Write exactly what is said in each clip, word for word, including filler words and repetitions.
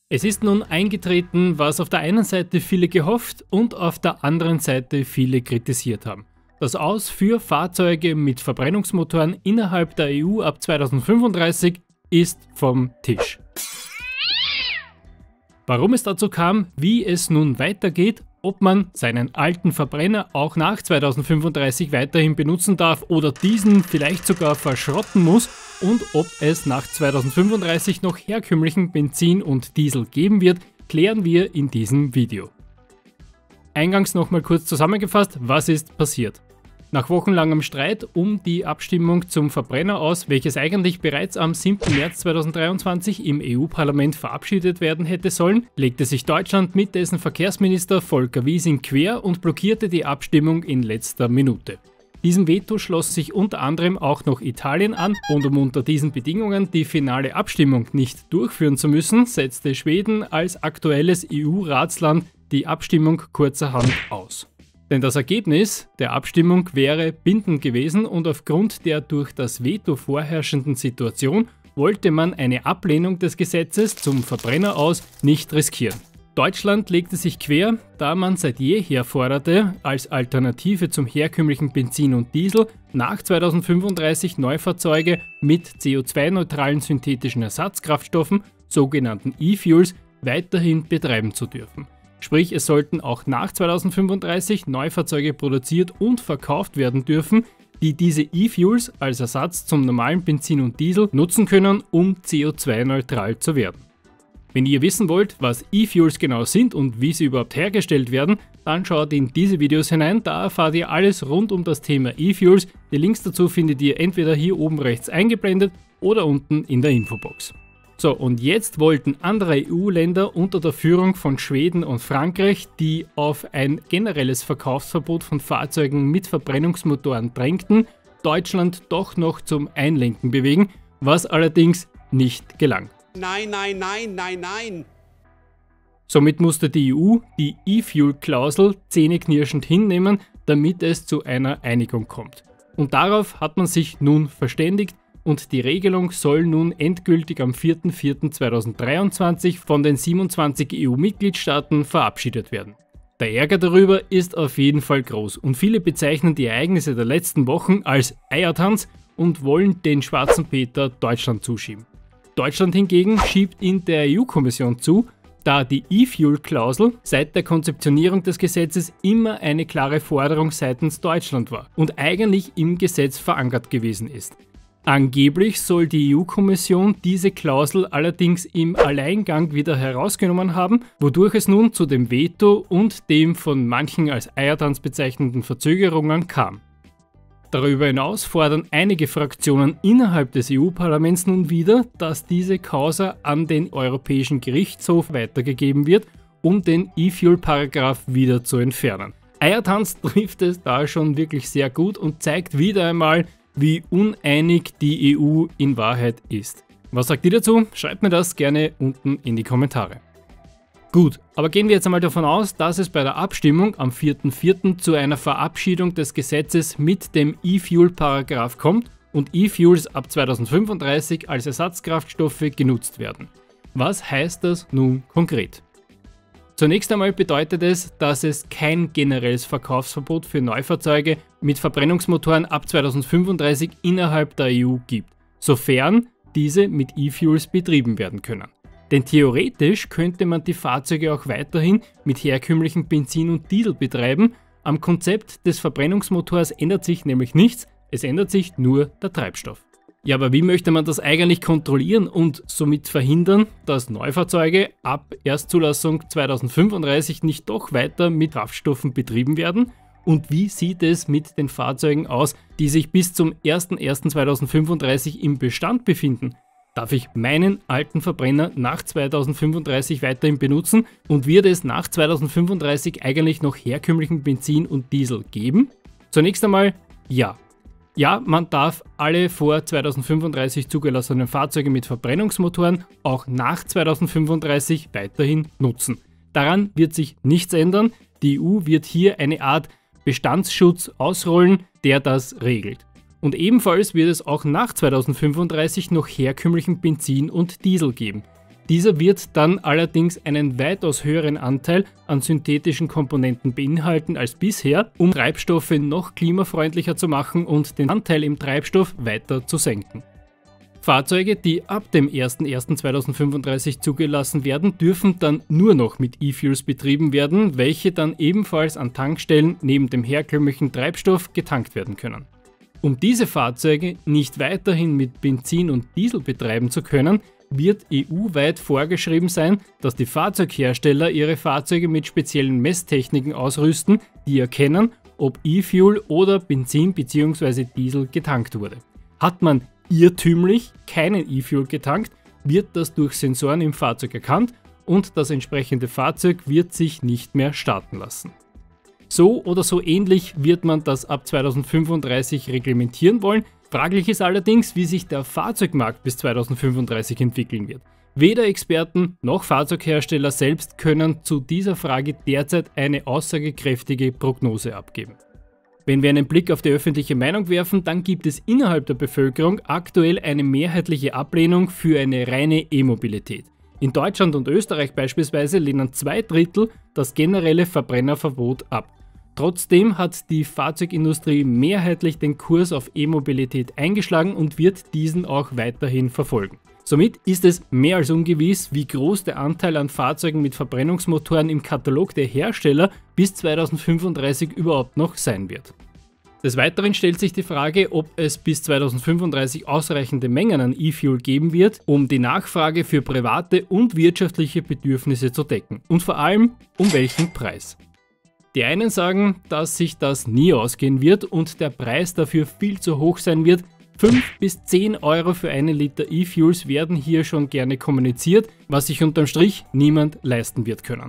Es ist nun eingetreten, was auf der einen Seite viele gehofft und auf der anderen Seite viele kritisiert haben. Das Aus für Fahrzeuge mit Verbrennungsmotoren innerhalb der E U ab zweitausendfünfunddreißig ist vom Tisch. Warum es dazu kam, wie es nun weitergeht, ob man seinen alten Verbrenner auch nach zweitausendfünfunddreißig weiterhin benutzen darf oder diesen vielleicht sogar verschrotten muss und ob es nach zweitausendfünfunddreißig noch herkömmlichen Benzin und Diesel geben wird, klären wir in diesem Video. Eingangs nochmal kurz zusammengefasst, was ist passiert. Nach wochenlangem Streit um die Abstimmung zum Verbrenner aus, welches eigentlich bereits am siebten März zweitausenddreiundzwanzig im E U-Parlament verabschiedet werden hätte sollen, legte sich Deutschland mit dessen Verkehrsminister Volker Wissing quer und blockierte die Abstimmung in letzter Minute. Diesem Veto schloss sich unter anderem auch noch Italien an und um unter diesen Bedingungen die finale Abstimmung nicht durchführen zu müssen, setzte Schweden als aktuelles E U-Ratsland die Abstimmung kurzerhand aus. Denn das Ergebnis der Abstimmung wäre bindend gewesen und aufgrund der durch das Veto vorherrschenden Situation wollte man eine Ablehnung des Gesetzes zum Verbrenner aus nicht riskieren. Deutschland legte sich quer, da man seit jeher forderte, als Alternative zum herkömmlichen Benzin und Diesel nach zweitausendfünfunddreißig Neufahrzeuge mit C O zwei neutralen synthetischen Ersatzkraftstoffen, sogenannten E-Fuels, weiterhin betreiben zu dürfen. Sprich, es sollten auch nach zweitausendfünfunddreißig Neufahrzeuge produziert und verkauft werden dürfen, die diese E-Fuels als Ersatz zum normalen Benzin und Diesel nutzen können, um C O zwei neutral zu werden. Wenn ihr wissen wollt, was E-Fuels genau sind und wie sie überhaupt hergestellt werden, dann schaut in diese Videos hinein, da erfahrt ihr alles rund um das Thema E-Fuels. Die Links dazu findet ihr entweder hier oben rechts eingeblendet oder unten in der Infobox. So, und jetzt wollten andere E U-Länder unter der Führung von Schweden und Frankreich, die auf ein generelles Verkaufsverbot von Fahrzeugen mit Verbrennungsmotoren drängten, Deutschland doch noch zum Einlenken bewegen, was allerdings nicht gelang. Nein, nein, nein, nein, nein! Somit musste die E U die E-Fuel-Klausel zähneknirschend hinnehmen, damit es zu einer Einigung kommt. Und darauf hat man sich nun verständigt, und die Regelung soll nun endgültig am vierten vierten zweitausenddreiundzwanzig von den siebenundzwanzig E U-Mitgliedstaaten verabschiedet werden. Der Ärger darüber ist auf jeden Fall groß und viele bezeichnen die Ereignisse der letzten Wochen als Eiertanz und wollen den schwarzen Peter Deutschland zuschieben. Deutschland hingegen schiebt ihn der E U-Kommission zu, da die E-Fuel-Klausel seit der Konzeptionierung des Gesetzes immer eine klare Forderung seitens Deutschland war und eigentlich im Gesetz verankert gewesen ist. Angeblich soll die E U-Kommission diese Klausel allerdings im Alleingang wieder herausgenommen haben, wodurch es nun zu dem Veto und dem von manchen als Eiertanz bezeichneten Verzögerungen kam. Darüber hinaus fordern einige Fraktionen innerhalb des E U-Parlaments nun wieder, dass diese Causa an den Europäischen Gerichtshof weitergegeben wird, um den E-Fuel-Paragraph wieder zu entfernen. Eiertanz trifft es da schon wirklich sehr gut und zeigt wieder einmal, wie uneinig die E U in Wahrheit ist. Was sagt ihr dazu? Schreibt mir das gerne unten in die Kommentare. Gut, aber gehen wir jetzt einmal davon aus, dass es bei der Abstimmung am vierten vierten zu einer Verabschiedung des Gesetzes mit dem E-Fuel-Paragraph kommt und E-Fuels ab zweitausendfünfunddreißig als Ersatzkraftstoffe genutzt werden. Was heißt das nun konkret? Zunächst einmal bedeutet es, dass es kein generelles Verkaufsverbot für Neufahrzeuge mit Verbrennungsmotoren ab zweitausendfünfunddreißig innerhalb der E U gibt, sofern diese mit E-Fuels betrieben werden können. Denn theoretisch könnte man die Fahrzeuge auch weiterhin mit herkömmlichem Benzin und Diesel betreiben. Am Konzept des Verbrennungsmotors ändert sich nämlich nichts, es ändert sich nur der Treibstoff. Ja, aber wie möchte man das eigentlich kontrollieren und somit verhindern, dass Neufahrzeuge ab Erstzulassung zweitausendfünfunddreißig nicht doch weiter mit Kraftstoffen betrieben werden? Und wie sieht es mit den Fahrzeugen aus, die sich bis zum ersten ersten zweitausendfünfunddreißig im Bestand befinden? Darf ich meinen alten Verbrenner nach zweitausendfünfunddreißig weiterhin benutzen und wird es nach zweitausendfünfunddreißig eigentlich noch herkömmlichen Benzin und Diesel geben? Zunächst einmal ja. Ja, man darf alle vor zweitausendfünfunddreißig zugelassenen Fahrzeuge mit Verbrennungsmotoren auch nach zweitausendfünfunddreißig weiterhin nutzen. Daran wird sich nichts ändern. Die E U wird hier eine Art Bestandsschutz ausrollen, der das regelt. Und ebenfalls wird es auch nach zweitausendfünfunddreißig noch herkömmlichen Benzin und Diesel geben. Dieser wird dann allerdings einen weitaus höheren Anteil an synthetischen Komponenten beinhalten als bisher, um Treibstoffe noch klimafreundlicher zu machen und den Anteil im Treibstoff weiter zu senken. Fahrzeuge, die ab dem ersten ersten zweitausendfünfunddreißig zugelassen werden, dürfen dann nur noch mit E-Fuels betrieben werden, welche dann ebenfalls an Tankstellen neben dem herkömmlichen Treibstoff getankt werden können. Um diese Fahrzeuge nicht weiterhin mit Benzin und Diesel betreiben zu können, wird E U-weit vorgeschrieben sein, dass die Fahrzeughersteller ihre Fahrzeuge mit speziellen Messtechniken ausrüsten, die erkennen, ob E-Fuel oder Benzin bzw. Diesel getankt wurde. Hat man irrtümlich keinen E-Fuel getankt, wird das durch Sensoren im Fahrzeug erkannt und das entsprechende Fahrzeug wird sich nicht mehr starten lassen. So oder so ähnlich wird man das ab zweitausendfünfunddreißig reglementieren wollen. Fraglich ist allerdings, wie sich der Fahrzeugmarkt bis zweitausendfünfunddreißig entwickeln wird. Weder Experten noch Fahrzeughersteller selbst können zu dieser Frage derzeit eine aussagekräftige Prognose abgeben. Wenn wir einen Blick auf die öffentliche Meinung werfen, dann gibt es innerhalb der Bevölkerung aktuell eine mehrheitliche Ablehnung für eine reine E-Mobilität. In Deutschland und Österreich beispielsweise lehnen zwei Drittel das generelle Verbrennerverbot ab. Trotzdem hat die Fahrzeugindustrie mehrheitlich den Kurs auf E-Mobilität eingeschlagen und wird diesen auch weiterhin verfolgen. Somit ist es mehr als ungewiss, wie groß der Anteil an Fahrzeugen mit Verbrennungsmotoren im Katalog der Hersteller bis zweitausendfünfunddreißig überhaupt noch sein wird. Des Weiteren stellt sich die Frage, ob es bis zweitausendfünfunddreißig ausreichende Mengen an E-Fuel geben wird, um die Nachfrage für private und wirtschaftliche Bedürfnisse zu decken. Und vor allem, um welchen Preis. Die einen sagen, dass sich das nie ausgehen wird und der Preis dafür viel zu hoch sein wird. fünf bis zehn Euro für einen Liter E-Fuels werden hier schon gerne kommuniziert, was sich unterm Strich niemand leisten wird können.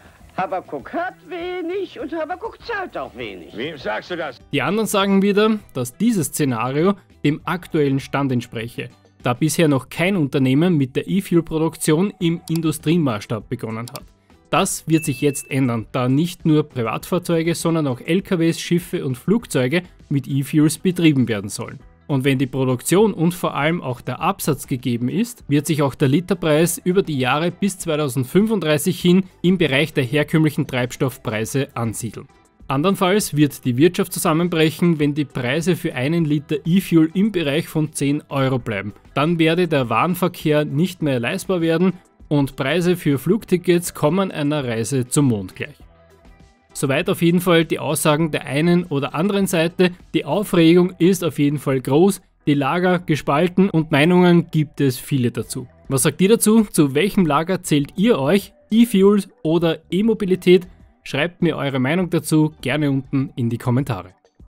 Habakuk hat wenig und Habakuk zahlt auch wenig. Wem sagst du das? Die anderen sagen wieder, dass dieses Szenario dem aktuellen Stand entspreche, da bisher noch kein Unternehmen mit der E-Fuel-Produktion im Industriemaßstab begonnen hat. Das wird sich jetzt ändern, da nicht nur Privatfahrzeuge, sondern auch L K Ws, Schiffe und Flugzeuge mit E-Fuels betrieben werden sollen. Und wenn die Produktion und vor allem auch der Absatz gegeben ist, wird sich auch der Literpreis über die Jahre bis zweitausendfünfunddreißig hin im Bereich der herkömmlichen Treibstoffpreise ansiedeln. Andernfalls wird die Wirtschaft zusammenbrechen, wenn die Preise für einen Liter E-Fuel im Bereich von zehn Euro bleiben. Dann werde der Warenverkehr nicht mehr leistbar werden und Preise für Flugtickets kommen einer Reise zum Mond gleich. Soweit auf jeden Fall die Aussagen der einen oder anderen Seite. Die Aufregung ist auf jeden Fall groß, die Lager gespalten und Meinungen gibt es viele dazu. Was sagt ihr dazu? Zu welchem Lager zählt ihr euch? E-Fuels oder E-Mobilität? Schreibt mir eure Meinung dazu gerne unten in die Kommentare.